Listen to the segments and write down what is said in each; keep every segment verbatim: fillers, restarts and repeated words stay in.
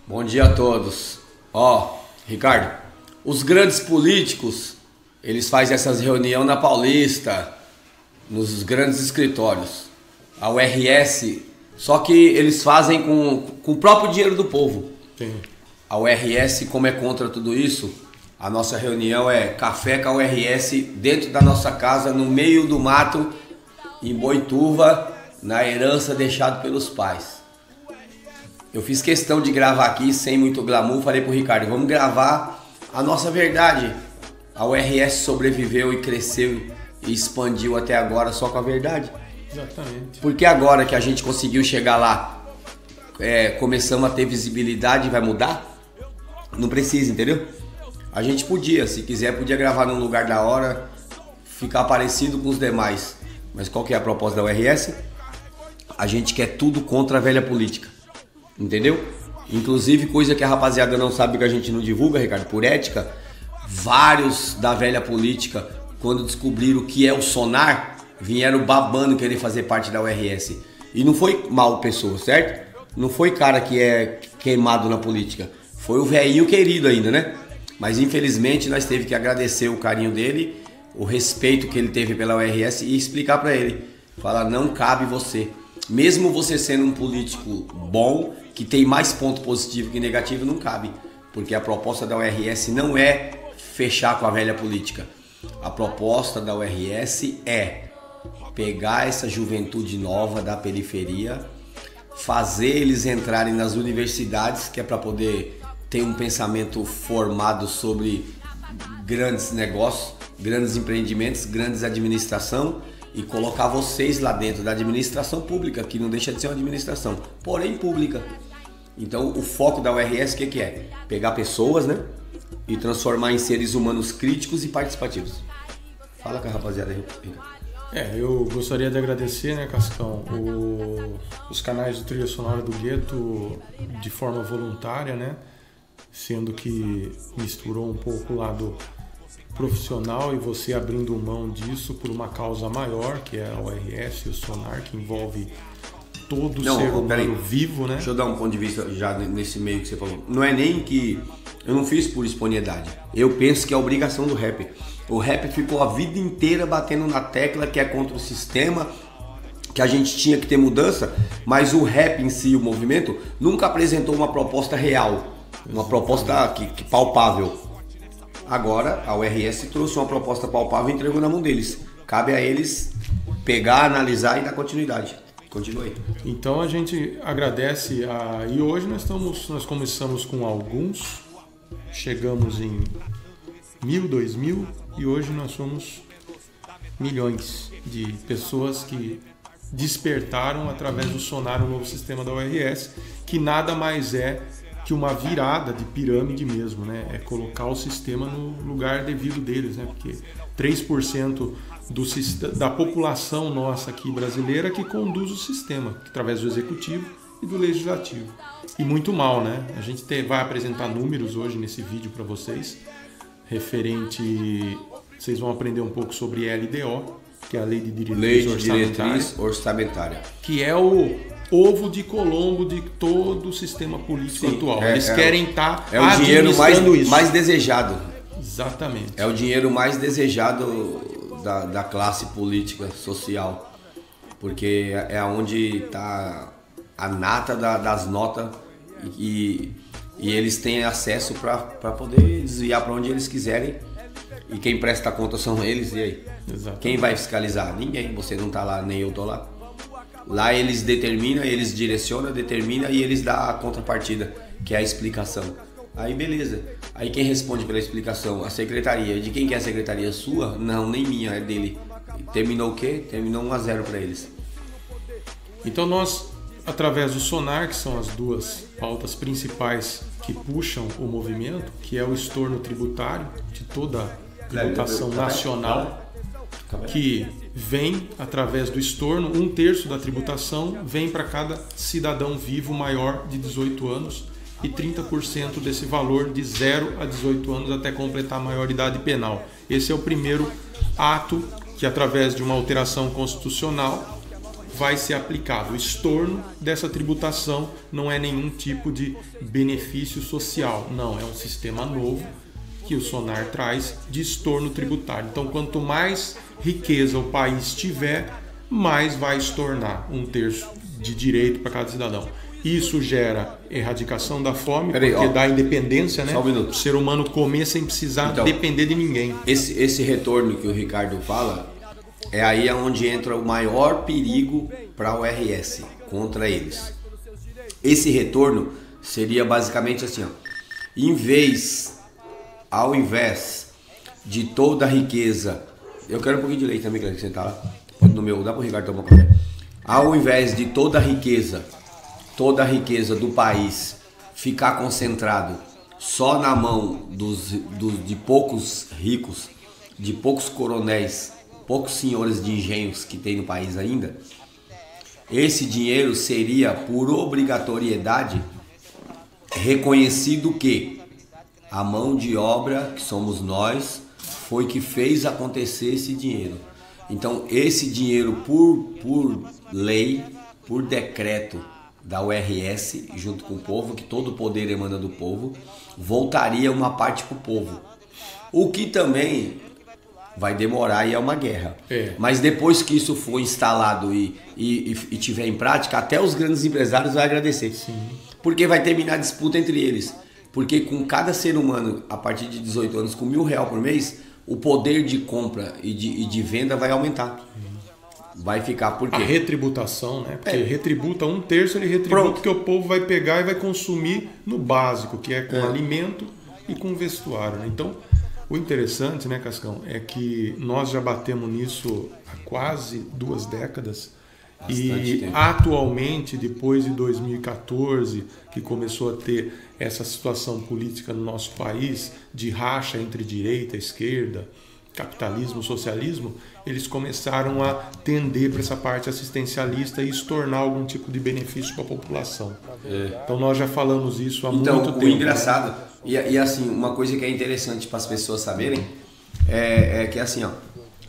Bom dia a todos. Ó, Ricardo, os grandes políticos, eles fazem essas reuniões na Paulista, nos grandes escritórios. A U R S, só que eles fazem com, com o próprio dinheiro do povo. Sim. A U R S, como é contra tudo isso, a nossa reunião é café com a U R S dentro da nossa casa, no meio do mato, em Boituva, na herança deixada pelos pais. Eu fiz questão de gravar aqui sem muito glamour, falei pro Ricardo, vamos gravar a nossa verdade. A U R S sobreviveu e cresceu e expandiu até agora só com a verdade. Exatamente. Porque agora que a gente conseguiu chegar lá, é, começamos a ter visibilidade, vai mudar? Não precisa, entendeu? A gente podia, se quiser, podia gravar num lugar da hora, ficar parecido com os demais. Mas qual que é a proposta da U R S? A gente quer tudo contra a velha política. Entendeu? Inclusive, coisa que a rapaziada não sabe que a gente não divulga, Ricardo, por ética, vários da velha política, quando descobriram o que é o sonar, vieram babando querer fazer parte da U R S. E não foi mal pessoa, certo? Não foi cara que é queimado na política. Foi o velhinho querido ainda, né? Mas infelizmente nós teve que agradecer o carinho dele, o respeito que ele teve pela U R S e explicar pra ele. Falar, não cabe você. Mesmo você sendo um político bom, que tem mais ponto positivo que negativo, não cabe. Porque a proposta da U R S não é fechar com a velha política. A proposta da U R S é pegar essa juventude nova da periferia, fazer eles entrarem nas universidades, que é para poder ter um pensamento formado sobre grandes negócios, grandes empreendimentos, grandes administração, e colocar vocês lá dentro da administração pública, que não deixa de ser uma administração, porém pública. Então o foco da U R S o que, que é? Pegar pessoas, né? E transformar em seres humanos críticos e participativos. Fala com a rapaziada aí. É, eu gostaria de agradecer, né, Cascão, o, os canais do Trilha Sonora do Gueto de forma voluntária, né? Sendo que misturou um pouco o lado profissional e você abrindo mão disso por uma causa maior, que é a U R S e o Sonar, que envolve todo não, ser humano aí, vivo, né? Deixa eu dar um ponto de vista já nesse meio que você falou. Não é nem que eu não fiz por espontaneidade. Eu penso que é a obrigação do rap. O rap ficou a vida inteira batendo na tecla que é contra o sistema, que a gente tinha que ter mudança, mas o rap em si, o movimento, nunca apresentou uma proposta real, uma proposta que, que palpável. Agora a U R S trouxe uma proposta palpável e entregou na mão deles. Cabe a eles pegar, analisar e dar continuidade. Continue aí. Então a gente agradece a... e hoje nós estamos, nós começamos com alguns, chegamos em mil, dois mil e hoje nós somos milhões de pessoas que despertaram através do Sonar, o novo sistema da U R S, que nada mais é que uma virada de pirâmide mesmo, né? É colocar o sistema no lugar devido deles, né? Porque três por cento do, da população nossa aqui brasileira que conduz o sistema, através do executivo e do legislativo. E muito mal, né? A gente te, vai apresentar números hoje nesse vídeo para vocês, referente... Vocês vão aprender um pouco sobre L D O, que é a Lei de Diretriz, Lei de orçamentária, Diretriz Orçamentária, que é o ovo de Colombo de todo o sistema político Sim, atual. É, Eles é, querem estar é o dinheiro mais, isso. mais desejado. Exatamente. É o dinheiro mais desejado da, da classe política, social. Porque é onde está a nata da, das notas e, e eles têm acesso para poder desviar para onde eles quiserem. E quem presta conta são eles, e aí? Exatamente. Quem vai fiscalizar? Ninguém. Você não está lá, nem eu estou lá. Lá eles determinam, eles direcionam, determinam e eles dão a contrapartida, que é a explicação. Aí beleza. Aí quem responde pela explicação? A secretaria. De quem que é a secretaria? Sua? Não, nem minha, é dele. Terminou o quê? Terminou um a zero para eles. Então nós, através do Sonar, que são as duas pautas principais que puxam o movimento, que é o estorno tributário de toda a tributação nacional, que vem através do estorno, um terço da tributação vem para cada cidadão vivo maior de dezoito anos e trinta por cento desse valor de zero a dezoito anos até completar a maioridade penal. Esse é o primeiro ato que, através de uma alteração constitucional, vai ser aplicado. O estorno dessa tributação não é nenhum tipo de benefício social, não, é um sistema novo que o Sonar traz de estorno tributário. Então, quanto mais riqueza o país tiver, mais vai estornar um terço de direito para cada cidadão. Isso gera erradicação da fome, Peraí, porque ó, dá independência, né? Só um minuto. O ser humano comer sem precisar Então, depender de ninguém. Esse, esse retorno que o Ricardo fala, é aí onde entra o maior perigo para o R S, contra eles. Esse retorno seria basicamente assim, ó, em vez, ao invés de toda a riqueza, eu quero um pouquinho de leite também, que você tá lá, no meu, dá para o Ricardo tomar um café. Ao invés de toda a riqueza, toda a riqueza do país ficar concentrado só na mão dos, dos, de poucos ricos, de poucos coronéis, poucos senhores de engenhos que tem no país ainda, esse dinheiro seria, por obrigatoriedade, reconhecido que a mão de obra, que somos nós, foi que fez acontecer esse dinheiro. Então, esse dinheiro, por, por lei, por decreto da U R S, junto com o povo, que todo o poder emana do povo, voltaria uma parte para o povo. O que também vai demorar e é uma guerra. É. Mas depois que isso for instalado e, e, e tiver em prática, até os grandes empresários vão agradecer. Sim. Porque vai terminar a disputa entre eles. Porque com cada ser humano, a partir de dezoito anos, com mil reais por mês, o poder de compra e de, e de venda vai aumentar. Vai ficar por quê? A retributação, né? Porque É. retributa um terço, ele retributa Pronto. que o povo vai pegar e vai consumir no básico, que é com É. alimento e com vestuário, né? Então, o interessante, né, Cascão, é que nós já batemos nisso há quase duas décadas. Bastante E tempo. atualmente, depois de dois mil e quatorze, que começou a ter essa situação política no nosso país, de racha entre direita e esquerda, capitalismo, socialismo, eles começaram a tender para essa parte assistencialista e estornar algum tipo de benefício para a população. É. Então nós já falamos isso há Então, muito o tempo. engraçado, e, e assim, uma coisa que é interessante para as pessoas saberem, é, é que assim, ó,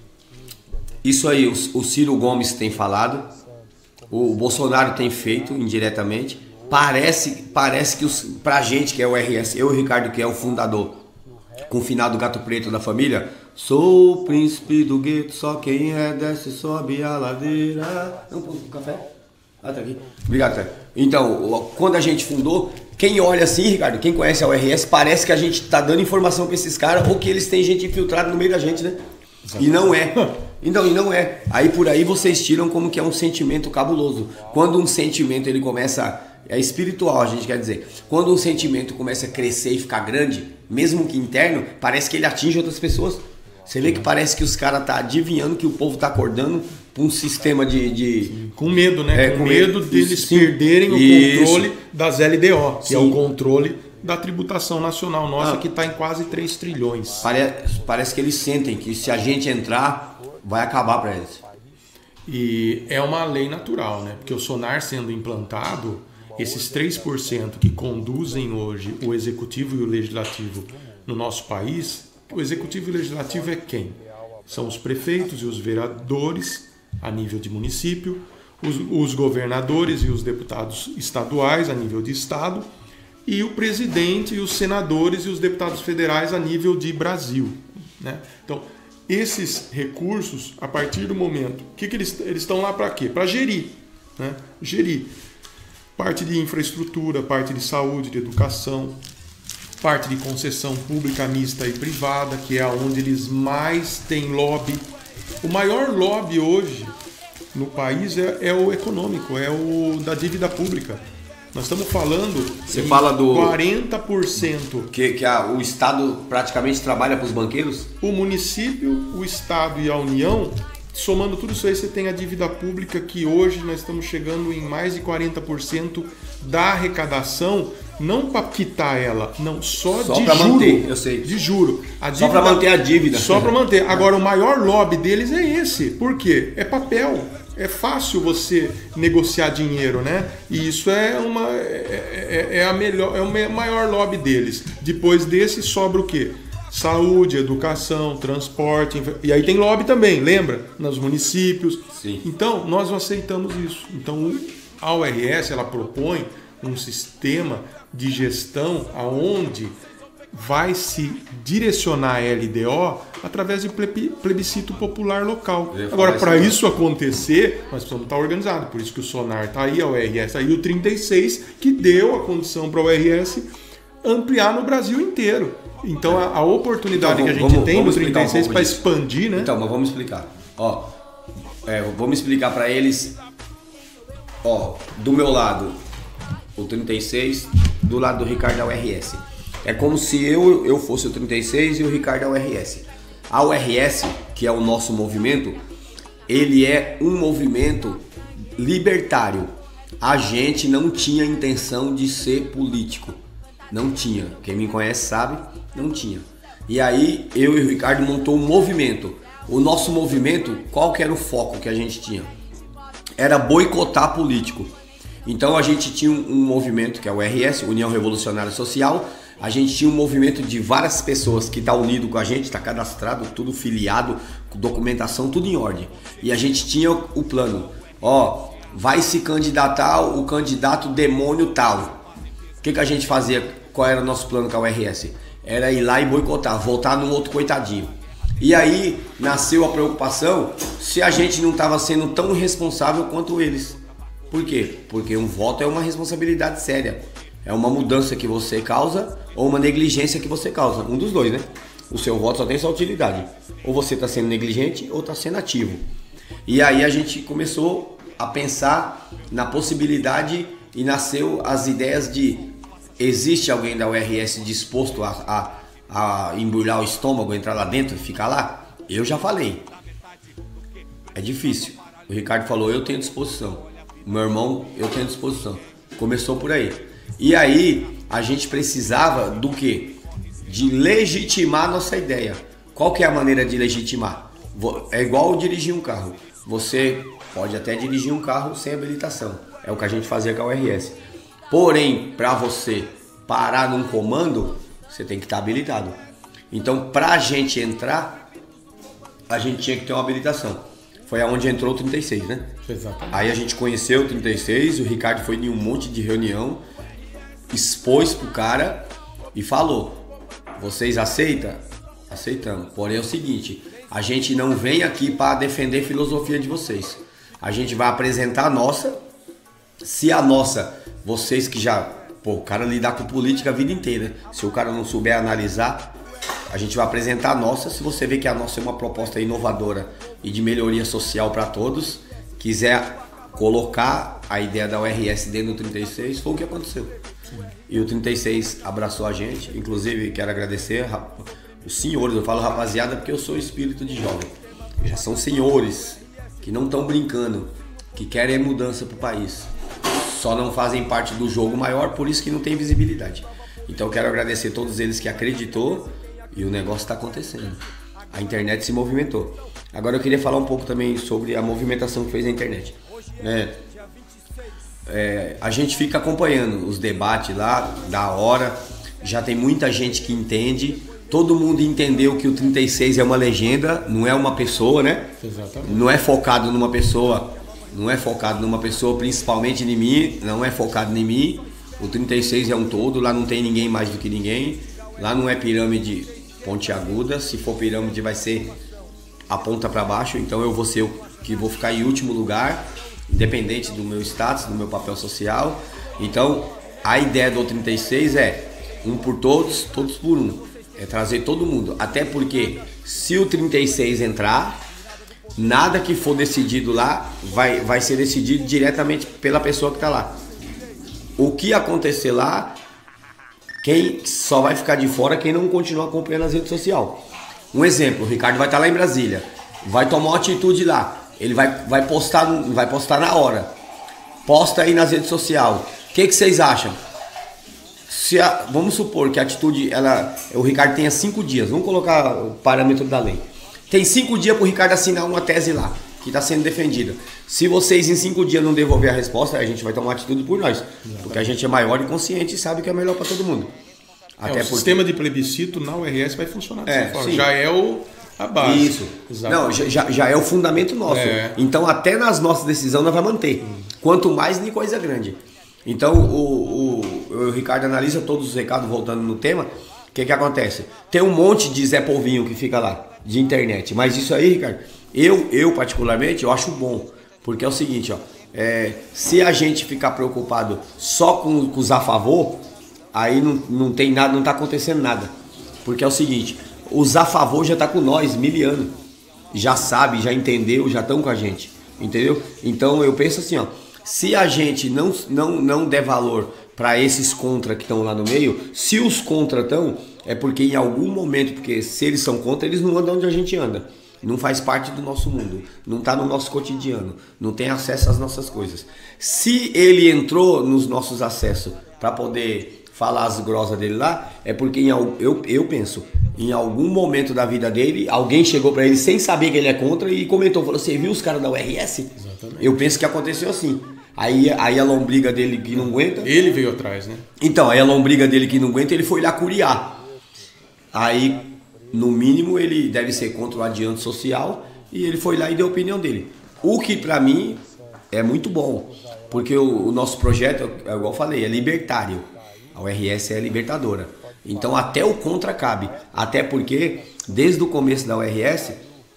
isso aí o, o Ciro Gomes tem falado, o Bolsonaro tem feito indiretamente, parece, parece que os, pra gente que é o R S, eu e o Ricardo que é o fundador, com o finado Gato Preto da família, sou o príncipe do gueto, só quem é desce sobe a ladeira. Não, pô, café? Ah, tá aqui. Obrigado, cara. Então, quando a gente fundou, quem olha assim, Ricardo, quem conhece a U R S, parece que a gente tá dando informação pra esses caras ou que eles têm gente infiltrada no meio da gente, né? E não é. Então, e não é. Aí por aí vocês tiram como que é um sentimento cabuloso. Quando um sentimento ele começa... É espiritual, a gente quer dizer. Quando um sentimento começa a crescer e ficar grande, mesmo que interno, parece que ele atinge outras pessoas. Você vê que parece que os caras tá adivinhando que o povo tá acordando para um sistema de... de... Com medo, né? É, com com medo medo. deles Sim. perderem o Isso. controle das L D O, que Sim. é o controle da tributação nacional nossa, Ah. que está em quase três trilhões. Parece, parece que eles sentem que se a gente entrar, vai acabar para eles. E é uma lei natural, né? Porque o Sonar sendo implantado, esses três por cento que conduzem hoje o executivo e o legislativo no nosso país, o executivo e o legislativo é quem? São os prefeitos e os vereadores a nível de município, os, os governadores e os deputados estaduais a nível de estado e o presidente e os senadores e os deputados federais a nível de Brasil, né? Então, esses recursos, a partir do momento, que, que eles eles estão lá para quê? Para gerir, né? Gerir parte de infraestrutura, parte de saúde, de educação, parte de concessão pública, mista e privada, que é onde eles mais têm lobby. O maior lobby hoje no país é, é o econômico, é o da dívida pública. Nós estamos falando Você em fala do- quarenta por cento. Que, que a, o Estado praticamente trabalha para os banqueiros? O município, o Estado e a União, somando tudo isso aí, você tem a dívida pública, que hoje nós estamos chegando em mais de quarenta por cento da arrecadação, não para quitar ela, não, só, Só de pra juro. manter, eu sei. De juro. A Só pra manter a dívida. Só para manter. Agora, o maior lobby deles é esse. Por quê? É papel. É fácil você negociar dinheiro, né? E isso é, uma, é, é, é a melhor, é o maior lobby deles. Depois desse, sobra o quê? saúde, educação, transporte, e aí tem lobby também, lembra? Nos municípios. Sim. Então, nós não aceitamos isso. Então, a U R S, ela propõe um sistema de gestão aonde vai se direcionar a L D O através de plebiscito popular local. Agora, para isso acontecer, nós precisamos estar organizados. Por isso que o Sonar está aí, a U R S está aí, o trinta e seis, que deu a condição para a U R S ampliar no Brasil inteiro. Então, a, a oportunidade então, vamos, que a gente vamos, tem no trinta e seis um para expandir, né? Então, mas vamos explicar. Ó, é, vamos explicar para eles. Ó, do meu lado, o trinta e seis, do lado do Ricardo, a U R S. É como se eu, eu fosse o trinta e seis e o Ricardo a U R S. A U R S, que é o nosso movimento, ele é um movimento libertário. A gente não tinha intenção de ser político. Não tinha. Quem me conhece sabe, não tinha. E aí, eu e o Ricardo montou um movimento. O nosso movimento, qual que era o foco que a gente tinha? Era boicotar político. Então a gente tinha um, um movimento que é o U R S, União Revolucionária Social. A gente tinha um movimento de várias pessoas que tá unido com a gente, está cadastrado, tudo filiado, documentação, tudo em ordem. E a gente tinha o plano, ó, vai se candidatar o candidato demônio tal. O que, que a gente fazia? Qual era o nosso plano com a U R S? Era ir lá e boicotar, voltar no outro coitadinho. E aí nasceu a preocupação se a gente não estava sendo tão irresponsável quanto eles. Por quê? Porque um voto é uma responsabilidade séria. É uma mudança que você causa ou uma negligência que você causa. Um dos dois, né? O seu voto só tem essa utilidade. Ou você está sendo negligente ou está sendo ativo. E aí a gente começou a pensar na possibilidade e nasceu as ideias de existe alguém da U R S disposto a, a, a embrulhar o estômago, entrar lá dentro e ficar lá? Eu já falei. É difícil. O Ricardo falou, eu tenho disposição. O meu irmão, eu tenho disposição. Começou por aí. E aí a gente precisava do quê? De legitimar a nossa ideia. Qual que é a maneira de legitimar? É igual dirigir um carro. Você pode até dirigir um carro sem habilitação. É o que a gente fazia com a U R S. Porém, para você parar num comando, você tem que estar habilitado. Então, para a gente entrar, a gente tinha que ter uma habilitação. Foi aonde entrou o trinta e seis, né? Exatamente. Aí a gente conheceu o trinta e seis, o Ricardo foi em um monte de reunião, expôs pro cara e falou, vocês aceitam? Aceitamos. Porém é o seguinte, a gente não vem aqui para defender a filosofia de vocês. A gente vai apresentar a nossa. Se a nossa, vocês que já... Pô, o cara lidar com política a vida inteira. Se o cara não souber analisar, a gente vai apresentar a nossa. Se você vê que a nossa é uma proposta inovadora e de melhoria social para todos, quiser colocar a ideia da U R S dentro do trinta e seis, foi o que aconteceu. Sim. E o trinta e seis abraçou a gente. Inclusive, quero agradecer os senhores. Eu falo rapaziada porque eu sou espírito de jovem. Já são senhores que não estão brincando, que querem mudança para o país. Só não fazem parte do jogo maior, por isso que não tem visibilidade. Então quero agradecer a todos eles que acreditou e o negócio está acontecendo. A internet se movimentou. Agora eu queria falar um pouco também sobre a movimentação que fez a internet. É, é, a gente fica acompanhando os debates lá, da hora. Já tem muita gente que entende. Todo mundo entendeu que o trinta e seis é uma legenda, não é uma pessoa, né? Exatamente. Não é focado numa pessoa. Não é focado numa pessoa, principalmente em mim, não é focado em mim. O trinta e seis é um todo, lá não tem ninguém mais do que ninguém. Lá não é pirâmide pontiaguda, se for pirâmide vai ser a ponta para baixo. Então eu vou ser o que vou ficar em último lugar, independente do meu status, do meu papel social. Então a ideia do trinta e seis é um por todos, todos por um. É trazer todo mundo, até porque se o trinta e seis entrar, nada que for decidido lá vai, vai ser decidido diretamente pela pessoa que está lá. O que acontecer lá, quem só vai ficar de fora quem não continuar acompanhando as redes sociais. Um exemplo, o Ricardo vai estar lá em Brasília, vai tomar uma atitude lá, ele vai, vai, postar, vai postar na hora, posta aí nas redes sociais. O que, que vocês acham? Se a, vamos supor que a atitude, ela, o Ricardo tenha cinco dias, vamos colocar o parâmetro da lei. Tem cinco dias para o Ricardo assinar uma tese lá, que está sendo defendida. Se vocês em cinco dias não devolver a resposta, a gente vai tomar atitude por nós. Porque a gente é maior e consciente e sabe que é melhor para todo mundo. Até é, o porque... sistema de plebiscito na U R S vai funcionar dessa é, forma. Sim. Já é o, a base. Isso. Não, já, já é o fundamento nosso. É. Então, até nas nossas decisões, nós vamos manter. Hum. Quanto mais, nem coisa grande. Então, o, o, o Ricardo analisa todos os recados, voltando no tema. O que que acontece? Tem um monte de Zé Polvinho que fica lá, de internet. Mas isso aí, Ricardo, eu, eu particularmente, eu acho bom. Porque é o seguinte, ó. É, se a gente ficar preocupado só com, com os a favor, aí não, não tem nada, não tá acontecendo nada. Porque é o seguinte, os a favor já tá com nós, miliano. Já sabe, já entendeu, já estão com a gente. Entendeu? Então eu penso assim, ó. Se a gente não, não, não der valor para esses contra que estão lá no meio, se os contra estão, é porque em algum momento, porque se eles são contra, eles não andam onde a gente anda. Não faz parte do nosso mundo, não está no nosso cotidiano, não tem acesso às nossas coisas. Se ele entrou nos nossos acessos para poder falar as grosas dele lá, é porque em, eu, eu penso, em algum momento da vida dele, alguém chegou para ele sem saber que ele é contra e comentou, falou, você viu os caras da U R S? Exatamente. Eu penso que aconteceu assim. Aí, aí a lombriga dele que não aguenta... Ele veio atrás, né? Então, aí a lombriga dele que não aguenta, ele foi lá curiar. Aí... No mínimo, ele deve ser contra o adianto social e ele foi lá e deu a opinião dele. O que, para mim, é muito bom, porque o, o nosso projeto, é igual eu falei, é libertário. A U R S é libertadora. Então, até o contra cabe. Até porque, desde o começo da U R S,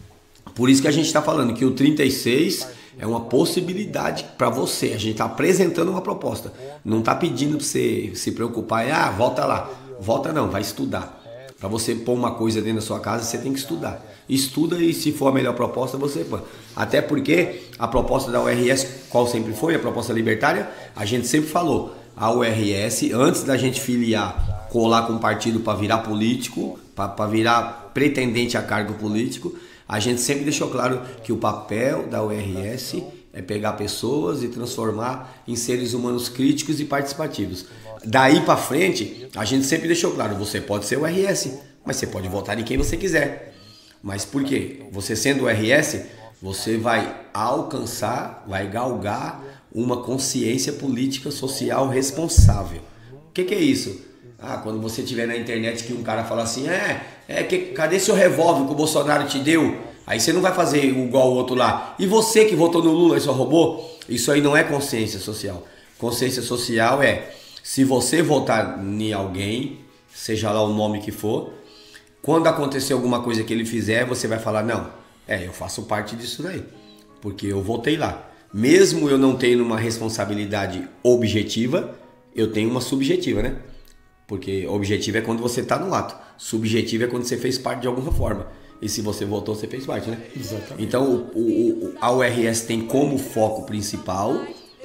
por isso que a gente está falando que o trinta e seis é uma possibilidade para você. A gente está apresentando uma proposta. Não está pedindo para você se preocupar, ah, volta lá. Volta não, vai estudar. Para você pôr uma coisa dentro da sua casa, você tem que estudar. Estuda e se for a melhor proposta, você põe. Até porque a proposta da U R S, qual sempre foi, a proposta libertária, a gente sempre falou, a U R S, antes da gente filiar, colar com um partido para virar político, para virar pretendente a cargo político, a gente sempre deixou claro que o papel da U R S é pegar pessoas e transformar em seres humanos críticos e participativos. Daí para frente, a gente sempre deixou claro, você pode ser o R S, mas você pode votar em quem você quiser. Mas por quê? Você sendo o R S, você vai alcançar, vai galgar uma consciência política social responsável. O que, que é isso? Ah, quando você estiver na internet que um cara fala assim, é, é que, cadê seu revólver que o Bolsonaro te deu? Aí você não vai fazer igual o outro lá. E você que votou no Lula e só roubou? Isso aí não é consciência social. Consciência social é... Se você votar em alguém, seja lá o nome que for, quando acontecer alguma coisa que ele fizer, você vai falar, não, é, eu faço parte disso daí, porque eu votei lá. Mesmo eu não tendo uma responsabilidade objetiva, eu tenho uma subjetiva, né? Porque objetivo é quando você está no ato, subjetivo é quando você fez parte de alguma forma. E se você votou, você fez parte, né? Exatamente. Então, o, o, a U R S tem como foco principal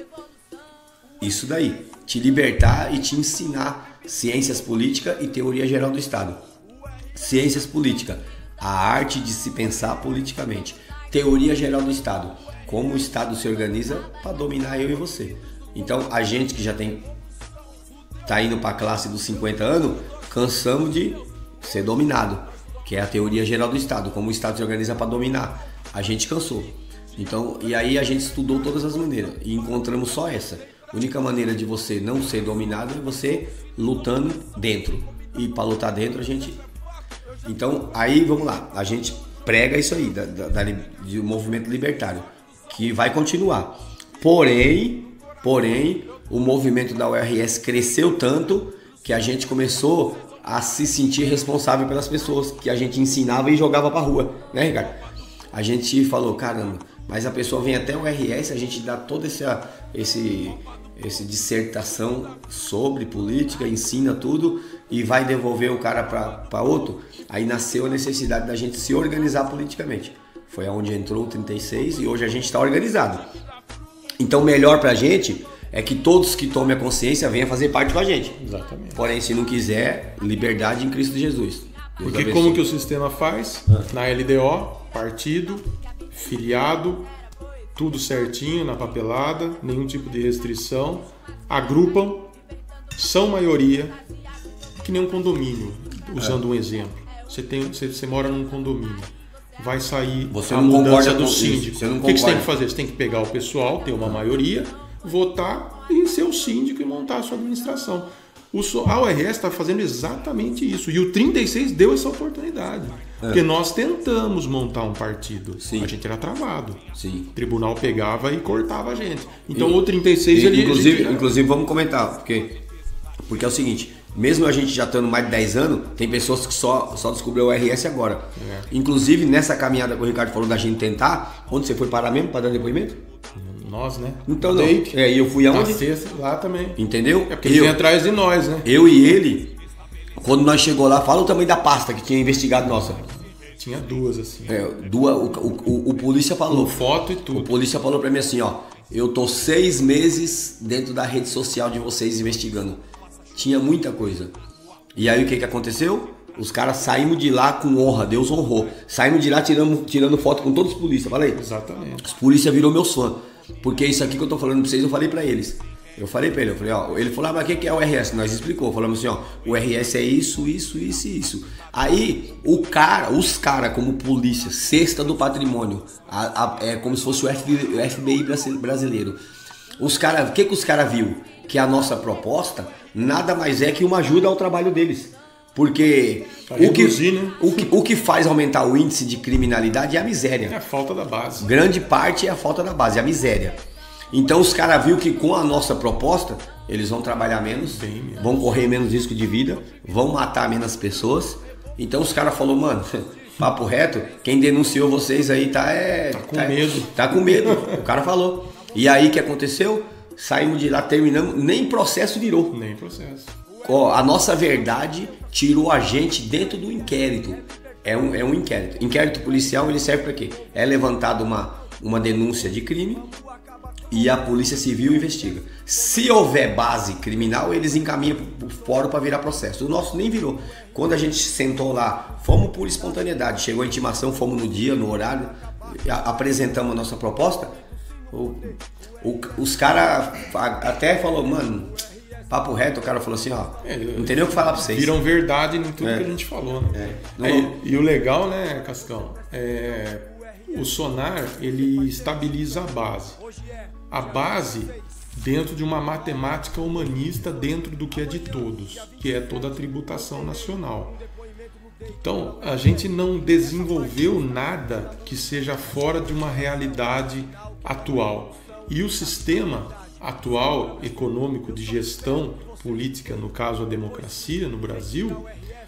isso daí. Te libertar e te ensinar ciências políticas e teoria geral do Estado. Ciências políticas, a arte de se pensar politicamente. Teoria geral do Estado, como o Estado se organiza para dominar eu e você. Então, a gente que já tem tá indo para a classe dos cinquenta anos, cansamos de ser dominado, que é a teoria geral do Estado, como o Estado se organiza para dominar. A gente cansou. Então, e aí a gente estudou todas as maneiras e encontramos só essa. A única maneira de você não ser dominado é você lutando dentro. E para lutar dentro a gente... Então aí vamos lá, a gente prega isso aí, da, da, da, do movimento libertário, que vai continuar. Porém, porém, o movimento da U R S cresceu tanto que a gente começou a se sentir responsável pelas pessoas que a gente ensinava e jogava para rua, né, Ricardo? A gente falou, caramba, mas a pessoa vem até o U R S, a gente dá toda essa... esse essa dissertação sobre política, ensina tudo e vai devolver o cara para outro. Aí nasceu a necessidade da gente se organizar politicamente. Foi onde entrou o trinta e seis e hoje a gente está organizado. Então, melhor para a gente é que todos que tomem a consciência venham fazer parte com a gente. Exatamente. Porém, se não quiser, liberdade em Cristo Jesus. Deus Porque abençoe. Como que o sistema faz? Ah. Na L D O, partido, filiado, tudo certinho na papelada, nenhum tipo de restrição, agrupam, são maioria, que nem um condomínio, usando é. um exemplo. Você, tem, você, você mora num condomínio, vai sair você a não mudança do com síndico. Você não o que, que você tem que fazer? Você tem que pegar o pessoal, ter uma maioria, votar e ser o síndico e montar a sua administração. O, a U R S está fazendo exatamente isso. E o trinta e seis deu essa oportunidade. É. Porque nós tentamos montar um partido. Sim. A gente era travado. Sim. O tribunal pegava e cortava a gente. Então e, o trinta e seis... E, ele, inclusive, ele... inclusive, vamos comentar. Porque, porque é o seguinte... Mesmo a gente já estando mais de dez anos, tem pessoas que só, só descobriu o R S agora. É. Inclusive, nessa caminhada que o Ricardo falou da gente tentar, onde você foi parar mesmo para dar depoimento? Nós, né? Então não. É, e eu fui aonde? Sexta, lá também. Entendeu? É porque ele vem atrás de nós, né? Eu e ele, quando nós chegou lá, fala o tamanho da pasta que tinha investigado nossa. Tinha duas, assim. É, duas, o, o, o, o polícia falou. Com foto e tudo. O polícia falou pra mim assim, ó. Eu tô seis meses dentro da rede social de vocês investigando. Tinha muita coisa. E aí o que que aconteceu? Os caras saímos de lá com honra, Deus honrou. Saímos de lá tirando, tirando foto com todos os polícias, falei? Exatamente. Os polícias virou meus fãs. Porque isso aqui que eu tô falando pra vocês, eu falei pra eles. Eu falei pra ele, eu falei, ó, ele falou, ah, mas o que é o R S? Nós explicou, falamos assim, ó, o R S é isso, isso, isso e isso. Aí, o cara, os caras como polícia, cesta do patrimônio, a, a, é como se fosse o F B I brasileiro. Os caras, o que que os caras viu? Que a nossa proposta nada mais é que uma ajuda ao trabalho deles. Porque o que, reduzir, né? o, que, o que faz aumentar o índice de criminalidade é a miséria. É a falta da base. Grande parte é a falta da base, é a miséria. Então os caras viram que com a nossa proposta, eles vão trabalhar menos, vão correr menos risco de vida, vão matar menos pessoas. Então os caras falaram, mano, papo reto, quem denunciou vocês aí tá, é, tá com tá, medo. Tá com medo, o cara falou. E aí o que aconteceu? Saímos de lá, terminamos, nem processo virou. Nem processo. Ó, a nossa verdade tirou a gente dentro do inquérito. É um, é um inquérito. Inquérito policial, ele serve para quê? É levantada uma, uma denúncia de crime e a Polícia Civil investiga. Se houver base criminal, eles encaminham para o fórum para virar processo. O nosso nem virou. Quando a gente sentou lá, fomos por espontaneidade. Chegou a intimação, fomos no dia, no horário, apresentamos a nossa proposta. O, o, os caras até falou, mano, papo reto, o cara falou assim, ó, é, não tem nem o que falar pra vocês. Viram verdade em tudo é. que a gente falou, né? É. É, e, e o legal, né, Cascão, é, o Sonar, ele estabiliza a base. A base dentro de uma matemática humanista dentro do que é de todos, que é toda a tributação nacional. Então, a gente não desenvolveu nada que seja fora de uma realidade atual. E o sistema atual econômico de gestão política, no caso a democracia no Brasil,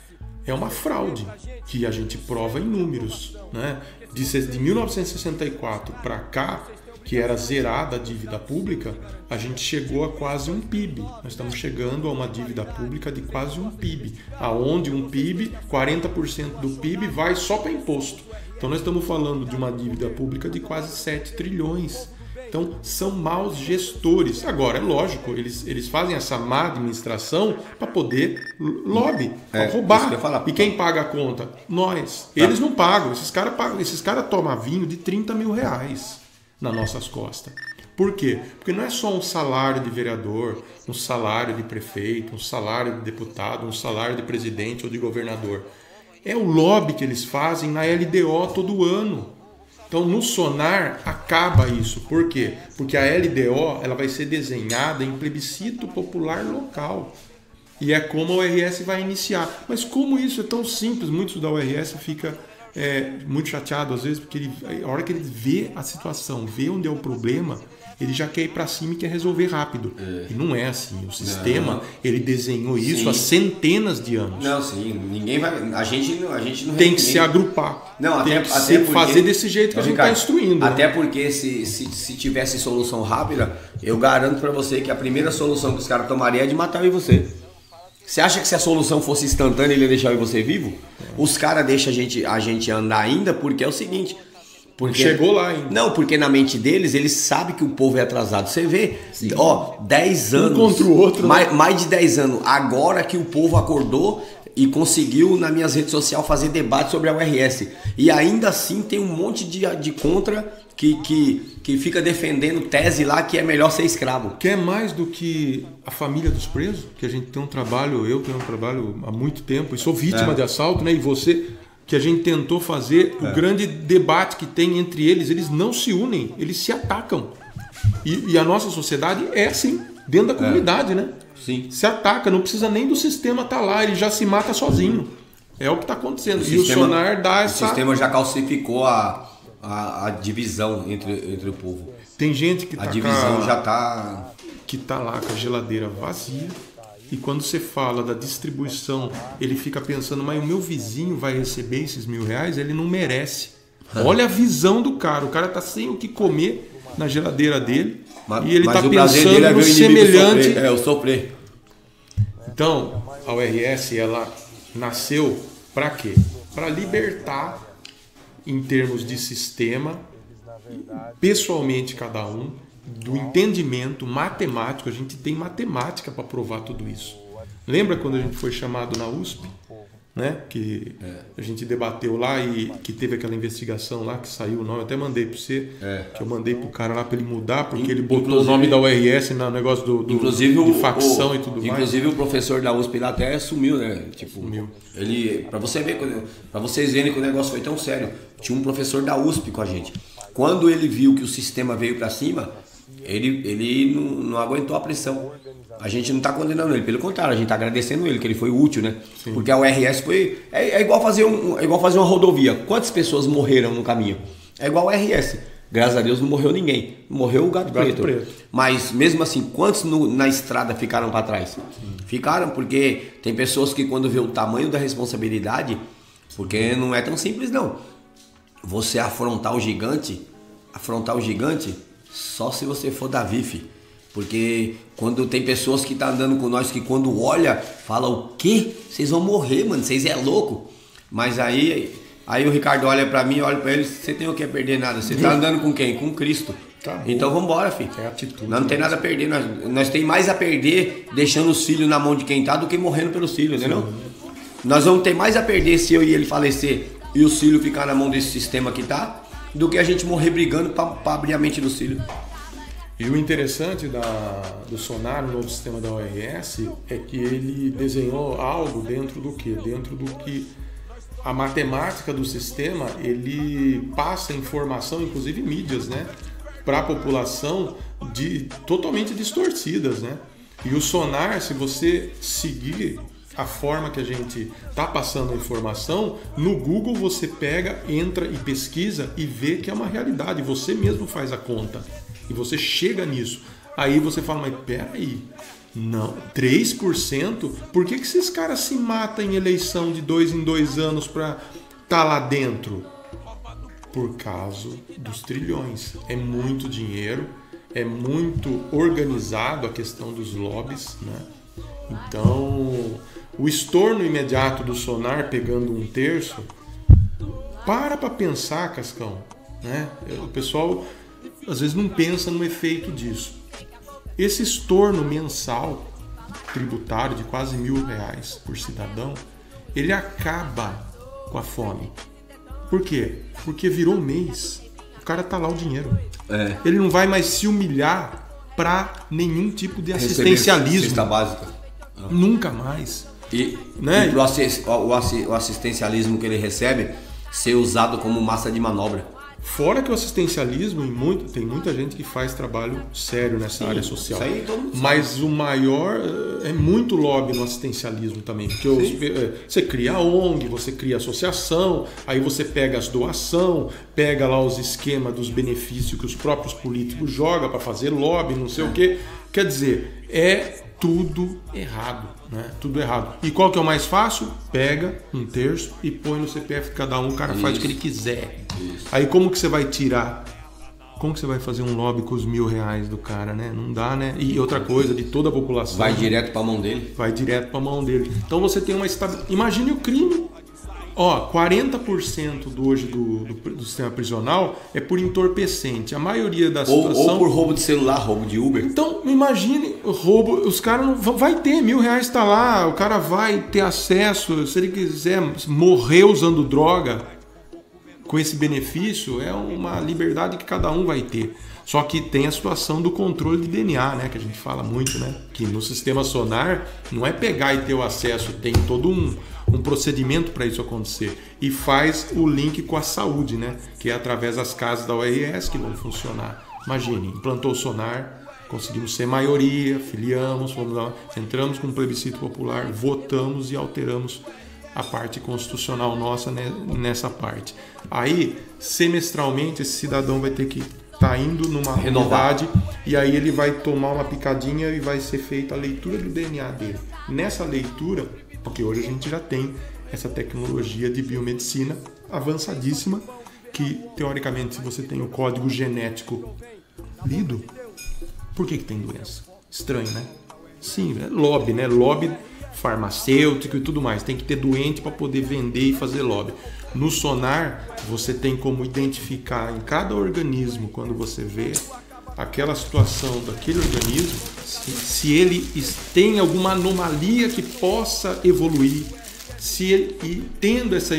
é uma fraude que a gente prova em números, né? De mil novecentos e sessenta e quatro para cá, que era zerada a dívida pública, a gente chegou a quase um P I B. Nós estamos chegando a uma dívida pública de quase um P I B, aonde um P I B, quarenta por cento do P I B vai só para imposto. Então nós estamos falando de uma dívida pública de quase sete trilhões. Então são maus gestores. Agora, é lógico, eles, eles fazem essa má administração para poder lobby, para é, roubar. E quem paga a conta? Nós. Tá. Eles não pagam. Esses caras esses cara tomam vinho de trinta mil reais nas nossas costas. Por quê? Porque não é só um salário de vereador, um salário de prefeito, um salário de deputado, um salário de presidente ou de governador. É o lobby que eles fazem na L D O todo ano. Então, no Sonar, acaba isso. Por quê? Porque a L D O ela vai ser desenhada em plebiscito popular local. E é como a U R S vai iniciar. Mas como isso é tão simples, muitos da U R S ficam é, muito chateados às vezes, porque ele, a hora que ele vê a situação, vê onde é o problema, ele já quer ir para cima e quer resolver rápido. É. E não é assim. O sistema, não. ele desenhou isso sim. há centenas de anos. Não, sim. Ninguém vai... A gente, a gente não... Tem que ninguém... se agrupar. Não, Tem até, que até se porque... fazer desse jeito que não, a gente está instruindo. Até né? porque se, se, se tivesse solução rápida, eu garanto para você que a primeira solução que os caras tomariam é de matar eu e você. Você acha que se a solução fosse instantânea ele ia deixar eu e você vivo? É. Os caras deixam a gente, a gente andar ainda porque é o seguinte... Porque, chegou lá ainda. Não, porque na mente deles, eles sabem que o povo é atrasado. Você vê, sim. ó, dez anos. Um contra o outro. Mais, né? mais de dez anos. Agora que o povo acordou e conseguiu, nas minhas redes sociais, fazer debate sobre a U R S. E ainda assim tem um monte de, de contra que, que, que fica defendendo tese lá que é melhor ser escravo. Que é mais do que a família dos presos, que a gente tem um trabalho, eu tenho um trabalho há muito tempo e sou vítima é. de assalto, né? E você... que a gente tentou fazer, é. o grande debate que tem entre eles, eles não se unem, eles se atacam. E, e a nossa sociedade é assim, dentro da comunidade, é. né? Sim. Se ataca, não precisa nem do sistema estar tá lá, ele já se mata sozinho. É o que está acontecendo. O e sistema, o sonar dá essa... O sistema já calcificou a, a, a divisão entre, entre o povo. Tem gente que a tá divisão a... já está... que tá lá com a geladeira vazia. E quando você fala da distribuição, ele fica pensando, mas o meu vizinho vai receber esses mil reais? Ele não merece. Olha a visão do cara. O cara tá sem o que comer na geladeira dele. Mas, e ele tá pensando é no semelhante. Sofrer, é, o sofrer. Então, a U R S, ela nasceu para quê? Para libertar, em termos de sistema, pessoalmente cada um, do entendimento matemático. A gente tem matemática para provar tudo isso. Lembra quando a gente foi chamado na U S P, né? Que é. a gente debateu lá e que teve aquela investigação lá que saiu o nome, eu até mandei para você, é. que eu mandei pro cara lá para ele mudar, porque In, ele botou o nome da U R S no negócio do, do inclusive de facção o, e tudo inclusive mais. Inclusive o professor da U S P lá até sumiu, né? Tipo, sumiu. Ele, para você ver, para vocês verem que o negócio foi tão sério, tinha um professor da U S P com a gente. Quando ele viu que o sistema veio para cima, ele, ele não, não aguentou a pressão. A gente não está condenando ele, pelo contrário, a gente está agradecendo ele, que ele foi útil, né? Sim. Porque a U R S foi... É, é, igual fazer um, é igual fazer uma rodovia. Quantas pessoas morreram no caminho? É igual a U R S. Graças a Deus não morreu ninguém. Morreu o gato, gato preto. preto. Mas mesmo assim, quantos no, na estrada ficaram para trás? Sim. Ficaram porque tem pessoas que quando vê o tamanho da responsabilidade, porque não é tão simples não. Você afrontar o gigante, afrontar o gigante, só se você for Davi, fi. Porque quando tem pessoas que tá andando com nós que quando olha, fala o quê? Vocês vão morrer, mano, vocês é louco. Mas aí, aí o Ricardo olha pra mim, olha pra ele, você tem o que a perder nada. Você tá andando com quem? Com Cristo. Tá, então vambora, filho. É atitude. Nós não tem nada a perder, nós, nós tem mais a perder deixando os filhos na mão de quem tá do que morrendo pelos filhos, entendeu? Nós vamos ter mais a perder se eu e ele falecer e os filhos ficar na mão desse sistema que tá, do que a gente morrer brigando pra, pra abrir a mente dos filhos. E o interessante da, do Sonar, o novo sistema da U R S, é que ele desenhou algo dentro do que? Dentro do que a matemática do sistema, ele passa informação, inclusive mídias, né, para a população de, totalmente distorcidas, né? E o Sonar, se você seguir a forma que a gente está passando a informação, no Google você pega, entra e pesquisa e vê que é uma realidade, você mesmo faz a conta. E você chega nisso. Aí você fala, mas peraí, não, três por cento? Por que, que esses caras se matam em eleição de dois em dois anos para estar lá dentro? Por causa dos trilhões. É muito dinheiro, é muito organizado a questão dos lobbies, né? Então, o estorno imediato do Sonar pegando um terço, para para pensar, Cascão, né? O pessoal às vezes não pensa no efeito disso. Esse estorno mensal tributário de quase mil reais por cidadão, ele acaba com a fome. Por quê? Porque virou mês. O cara tá lá o dinheiro. É. Ele não vai mais se humilhar para nenhum tipo de assistencialismo. Cesta básica. Nunca mais. E, né? e pro assist, o, o assistencialismo que ele recebe ser usado como massa de manobra. Fora que o assistencialismo, em muito, tem muita gente que faz trabalho sério nessa Sim, área social. Isso aí todo mundo sabe. Mas o maior é muito lobby no assistencialismo também. Porque os, você cria a ONG, você cria associação, aí você pega as doações, pega lá os esquemas dos benefícios que os próprios políticos jogam para fazer lobby, não sei é. o quê. Quer dizer, é tudo errado, né? Tudo errado. E qual que é o mais fácil? Pega um terço e põe no C P F de cada um, o cara Isso. faz o que ele quiser. Isso. Aí como que você vai tirar? Como que você vai fazer um lobby com os mil reais do cara, né? Não dá, né? E outra coisa, de toda a população. Vai direto para a mão dele? Vai direto para a mão dele. Então você tem uma estabilidade. Imagine o crime. Ó, quarenta por cento do hoje do, do, do sistema prisional é por entorpecente. A maioria da ou, situação... Ou por roubo de celular, roubo de Uber. Então, imagine o roubo. Os caras não... Vai ter, mil reais está lá. O cara vai ter acesso. Se ele quiser morrer usando droga com esse benefício, é uma liberdade que cada um vai ter. Só que tem a situação do controle de D N A, né? Que a gente fala muito, né? Que no sistema Sonar não é pegar e ter o acesso. Tem todo um... um procedimento para isso acontecer e faz o link com a saúde, né? Que é através das casas da U R S que vão funcionar. Imagine, implantou o Sonar, Conseguimos ser maioria, filiamos, fomos lá, entramos com um plebiscito popular, votamos e alteramos a parte constitucional nossa nessa parte. Aí, semestralmente, esse cidadão vai ter que estar tá indo numa unidade e aí ele vai tomar uma picadinha e vai ser feita a leitura do D N A dele. Nessa leitura, porque hoje a gente já tem essa tecnologia de biomedicina avançadíssima, que teoricamente, se você tem o código genético lido, por que que tem doença? Estranho, né? Sim, é lobby, né? Lobby farmacêutico e tudo mais. Tem que ter doente para poder vender e fazer lobby. No sonar, você tem como identificar em cada organismo, quando você vê aquela situação daquele organismo, se, se ele tem alguma anomalia que possa evoluir. Se ele, e tendo essa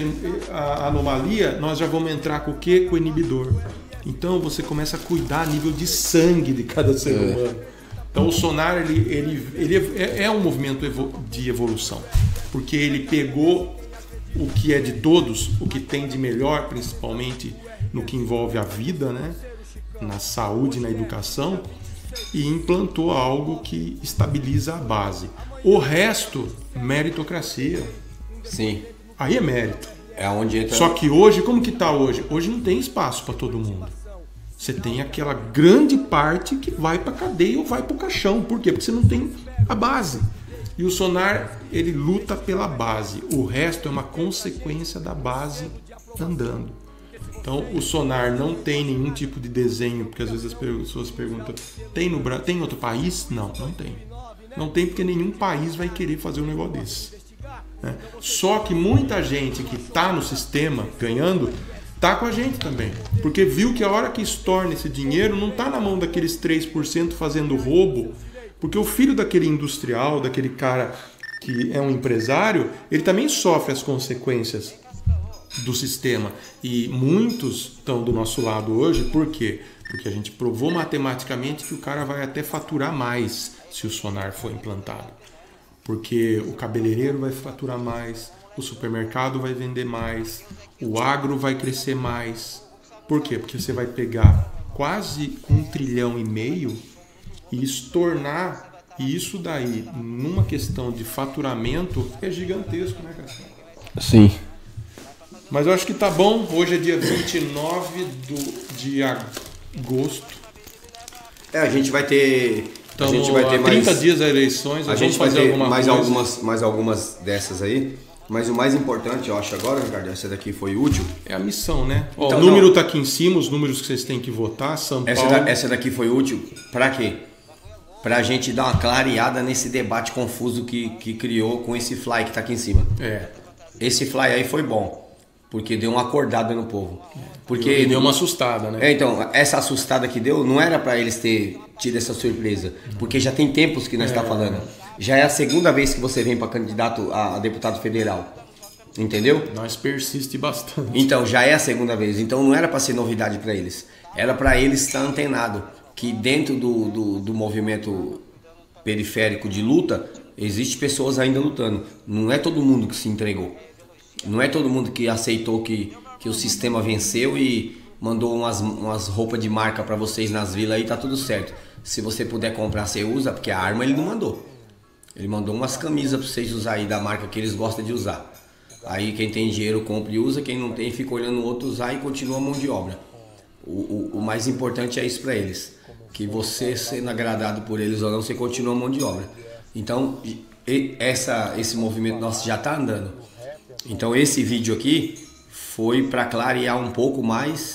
a anomalia, nós já vamos entrar com o quê? Com o inibidor. Então você começa a cuidar a nível de sangue de cada ser humano. Então o sonar ele, ele, ele é, é um movimento de evolução, porque ele pegou o que é de todos, o que tem de melhor, principalmente no que envolve a vida, né? Na saúde, na educação, e implantou algo que estabiliza a base. O resto, meritocracia. Sim. Aí é mérito. É onde entra... Só que hoje, como que está hoje? Hoje não tem espaço para todo mundo. Você tem aquela grande parte que vai para a cadeia ou vai para o caixão. Por quê? Porque você não tem a base. E o sonar, ele luta pela base. O resto é uma consequência da base andando. Então, o sonar não tem nenhum tipo de desenho, porque às vezes as pessoas perguntam, tem no Brasil, tem em outro país? Não, não tem. Não tem porque nenhum país vai querer fazer um negócio desse. Né? Só que muita gente que está no sistema ganhando, está com a gente também. Porque viu que a hora que estorna esse dinheiro, não está na mão daqueles três por cento fazendo roubo, porque o filho daquele industrial, daquele cara que é um empresário, ele também sofre as consequências do sistema. E muitos estão do nosso lado hoje, por quê? Porque a gente provou matematicamente que o cara vai até faturar mais se o sonar for implantado. Porque o cabeleireiro vai faturar mais, o supermercado vai vender mais, o agro vai crescer mais. Por quê? Porque você vai pegar quase um trilhão e meio e estornar isso daí numa questão de faturamento é gigantesco, né, cara? Sim. Mas eu acho que tá bom. Hoje é dia vinte e nove do, de agosto. É, a gente vai ter... Então, a gente vai ter trinta mais, dias das eleições, a gente vai fazer ter alguma mais coisa. algumas, mais algumas dessas aí. Mas o mais importante, eu acho agora, Ricardo, essa daqui foi útil. É a missão, né? Ó, então, o número não, tá aqui em cima, os números que vocês têm que votar, São essa Paulo... Da, essa daqui foi útil pra quê? Pra gente dar uma clareada nesse debate confuso que, que criou com esse fly que tá aqui em cima. É. Esse fly aí foi bom, porque deu uma acordada no povo. Porque E deu uma assustada, né? É, então, essa assustada que deu não era pra eles ter tido essa surpresa, porque já tem tempos que nós é. tá falando. Já é a segunda vez que você vem para candidato a deputado federal. Entendeu? Nós persiste bastante. Então, já é a segunda vez. Então não era para ser novidade para eles. Era para eles estar antenado que dentro do, do, do movimento periférico de luta, existe pessoas ainda lutando. Não é todo mundo que se entregou. Não é todo mundo que aceitou que, que o sistema venceu e mandou umas, umas roupas de marca para vocês nas vilas aí, tá tudo certo. Se você puder comprar, você usa, porque a arma ele não mandou. Ele mandou umas camisas para vocês usar aí da marca que eles gostam de usar. Aí quem tem dinheiro compra e usa, quem não tem fica olhando o outro usar e continua a mão de obra. O, o, o mais importante é isso para eles, que você sendo agradado por eles ou não, você continua a mão de obra. Então essa, esse movimento nosso já está andando. Então esse vídeo aqui foi para clarear um pouco mais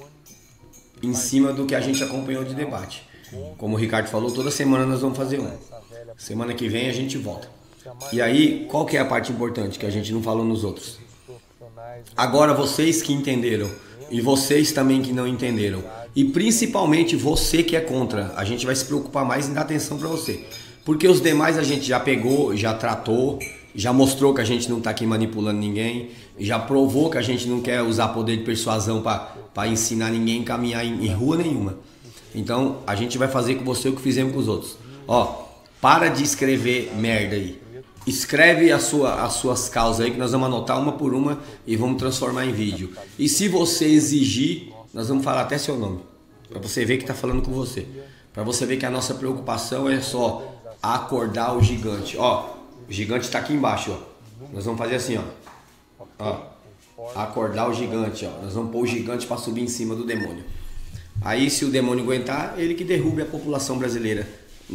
em cima do que a gente acompanhou de debate. Como o Ricardo falou, toda semana nós vamos fazer um. Semana que vem a gente volta. E aí, qual que é a parte importante que a gente não falou nos outros? Agora vocês que entenderam e vocês também que não entenderam, e principalmente você que é contra, a gente vai se preocupar mais em dar atenção para você. Porque os demais a gente já pegou, já tratou, já mostrou que a gente não está aqui manipulando ninguém, já provou que a gente não quer usar poder de persuasão para ensinar ninguém a caminhar em, em rua nenhuma. Então a gente vai fazer com você o que fizemos com os outros. Ó, para de escrever merda aí. Escreve a sua, as suas causas aí que nós vamos anotar uma por uma e vamos transformar em vídeo. E se você exigir, nós vamos falar até seu nome, para você ver que está falando com você. Para você ver que a nossa preocupação é só acordar o gigante. Ó, o gigante está aqui embaixo, ó. Nós vamos fazer assim, ó. Ó, acordar o gigante, ó. Nós vamos pôr o gigante para subir em cima do demônio. Aí, se o demônio aguentar, ele que derrube a população brasileira.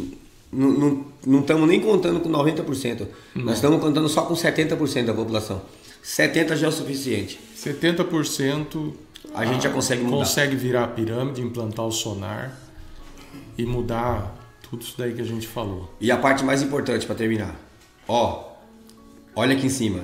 Não estamos nem contando com noventa por cento. Não. Nós estamos contando só com setenta por cento da população. setenta por cento já é o suficiente. setenta por cento a gente já consegue mudar. Consegue virar a pirâmide, implantar o sonar e mudar tudo isso daí que a gente falou. E a parte mais importante para terminar. Ó, olha aqui em cima.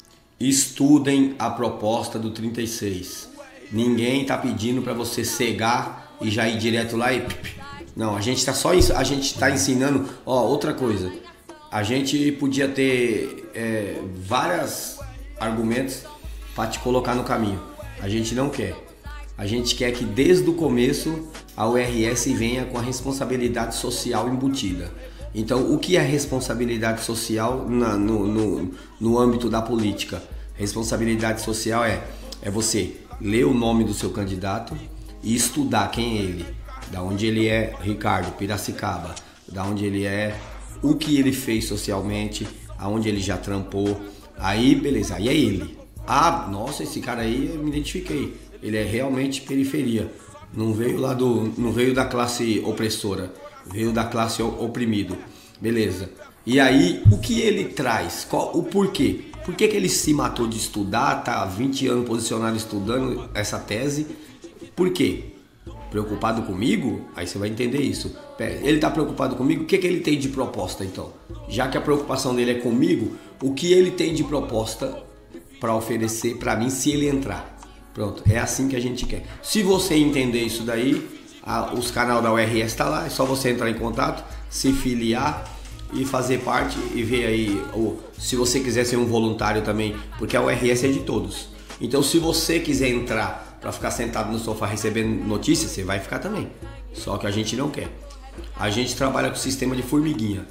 Estudem a proposta do trinta e seis. Ninguém está pedindo para você cegar e já ir direto lá e... Não, a gente está só isso, a gente está ensinando. Ó, outra coisa. A gente podia ter é, vários argumentos para te colocar no caminho. A gente não quer. A gente quer que desde o começo a U R S venha com a responsabilidade social embutida. Então, o que é responsabilidade social na, no, no, no âmbito da política? Responsabilidade social é, é você ler o nome do seu candidato e estudar quem é ele, da onde ele é, Ricardo, Piracicaba, da onde ele é, o que ele fez socialmente, aonde ele já trampou. Aí, beleza, aí é ele. Ah, nossa, esse cara aí eu me identifiquei. Ele é realmente periferia. Não veio lá do, não veio da classe opressora, veio da classe oprimido. Beleza. E aí, o que ele traz? Qual, o porquê? Por que que ele se matou de estudar? Tá há vinte anos posicionado estudando essa tese. Por quê? Preocupado comigo? Aí você vai entender isso. Ele está preocupado comigo? O que que ele tem de proposta então? Já que a preocupação dele é comigo, o que ele tem de proposta para oferecer para mim se ele entrar? Pronto, é assim que a gente quer. Se você entender isso daí, a, os canais da U R S tá lá, é só você entrar em contato, se filiar e fazer parte e ver aí, ou, se você quiser ser um voluntário também, porque a U R S é de todos. Então, se você quiser entrar para ficar sentado no sofá recebendo notícias, você vai ficar também. Só que a gente não quer. A gente trabalha com o sistema de formiguinha.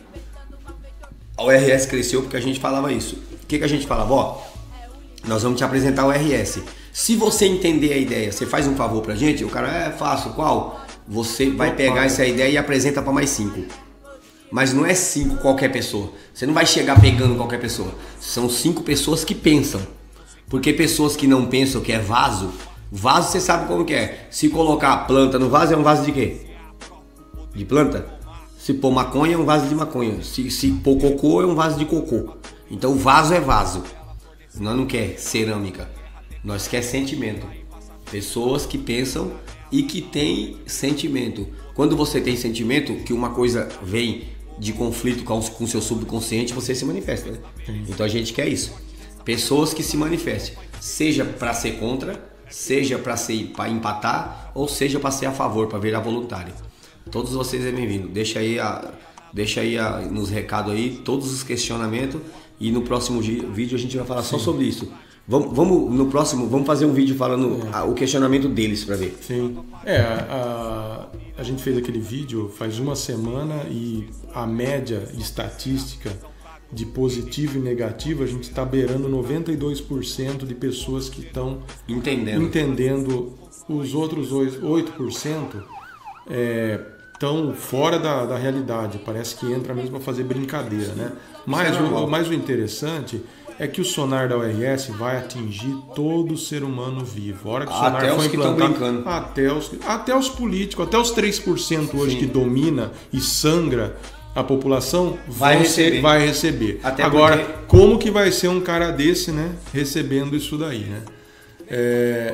A U R S cresceu porque a gente falava isso. O que que a gente falava? Ó, nós vamos te apresentar a U R S. Se você entender a ideia, você faz um favor pra gente? O cara, é, faço, qual? Você vai pegar essa ideia e apresenta para mais cinco. Mas não é cinco qualquer pessoa. Você não vai chegar pegando qualquer pessoa. São cinco pessoas que pensam. Porque pessoas que não pensam, que é vaso, vaso você sabe como que é. Se colocar planta no vaso, é um vaso de quê? De planta? Se pôr maconha, é um vaso de maconha. Se, se pôr cocô, é um vaso de cocô. Então vaso é vaso. Nós não quer cerâmica. Nós quer sentimento. Pessoas que pensam e que têm sentimento. Quando você tem sentimento, que uma coisa vem de conflito com o seu subconsciente, você se manifesta, né? Então a gente quer isso. Pessoas que se manifestem. Seja para ser contra, seja para ser para empatar, ou seja para ser a favor, para virar voluntário. Todos vocês é bem-vindo. Deixa aí, a, deixa aí a, nos recados aí todos os questionamentos e no próximo vídeo a gente vai falar Sim. só sobre isso. Vamos, vamos no próximo, vamos fazer um vídeo falando é. a, o questionamento deles para ver. Sim. É, a, a gente fez aquele vídeo faz uma semana e a média estatística de positivo e negativo, a gente está beirando noventa e dois por cento de pessoas que estão entendendo. entendendo. Os outros oito por cento estão é, fora da, da realidade. Parece que entra mesmo para fazer brincadeira, né? Mas é o, mas o interessante é que o sonar da U R S vai atingir todo ser humano vivo. A hora que o sonar até foi os implantado, até os, até os políticos, até os três por cento hoje Sim. que domina e sangra a população vai receber. Ser, vai receber. Até Agora, porque... como que vai ser um cara desse, né, recebendo isso daí, né? É,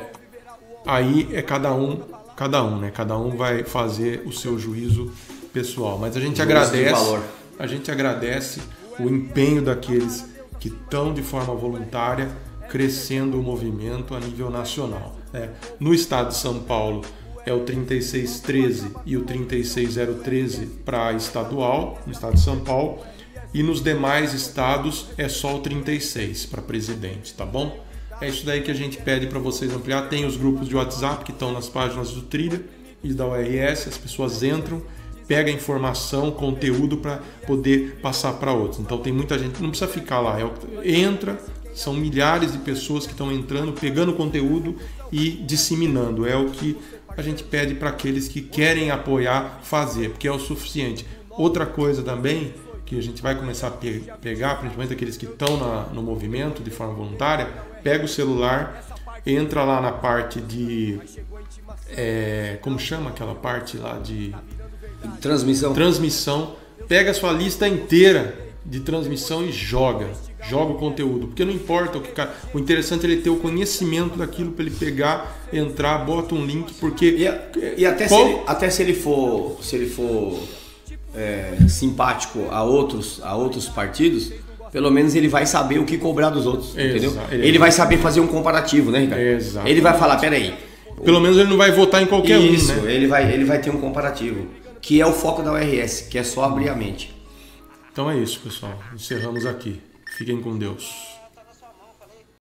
aí é cada um, cada um, né? Cada um vai fazer o seu juízo pessoal. Mas a gente juízo agradece, a gente agradece o empenho daqueles que estão de forma voluntária crescendo o movimento a nível nacional. Né? No estado de São Paulo é o trinta e seis treze e o trinta e seis zero treze para estadual, no estado de São Paulo, e nos demais estados é só o trinta e seis para presidente, tá bom? É isso daí que a gente pede para vocês ampliar. Tem os grupos de WhatsApp que estão nas páginas do Trilha e da U R S, as pessoas entram, pega informação, conteúdo para poder passar para outros. Então tem muita gente, não precisa ficar lá, entra, São milhares de pessoas que estão entrando, pegando conteúdo e disseminando. É o que a gente pede para aqueles que querem apoiar fazer, porque é o suficiente. Outra coisa também que a gente vai começar a pe- pegar, principalmente aqueles que estão na, no movimento de forma voluntária, pega o celular, entra lá na parte de... É, como chama aquela parte lá de... Transmissão. Transmissão. Pega a sua lista inteira de transmissão e joga. Joga o conteúdo. Porque não importa o que cara... O interessante é ele ter o conhecimento daquilo para ele pegar, entrar, bota um link, porque... E, e até, qual... se ele, até se ele for, se ele for é, simpático a outros, a outros partidos, pelo menos ele vai saber o que cobrar dos outros, Exa- entendeu? Ele, ele vai saber fazer um comparativo, né, Ricardo? Exatamente. Ele vai falar, peraí... Pelo menos ele não vai votar em qualquer Isso, um, né? ele vai, ele vai ter um comparativo, que é o foco da U R S, que é só abrir a mente. Então é isso, pessoal. Encerramos aqui. Fiquem com Deus.